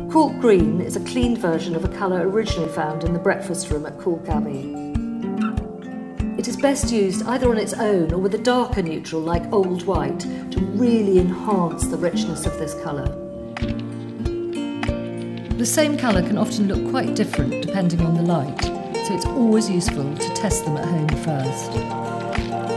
Calke Green is a cleaned version of a colour originally found in the breakfast room at Calke Abbey. It is best used either on its own or with a darker neutral like old white to really enhance the richness of this colour. The same colour can often look quite different depending on the light, so it's always useful to test them at home first.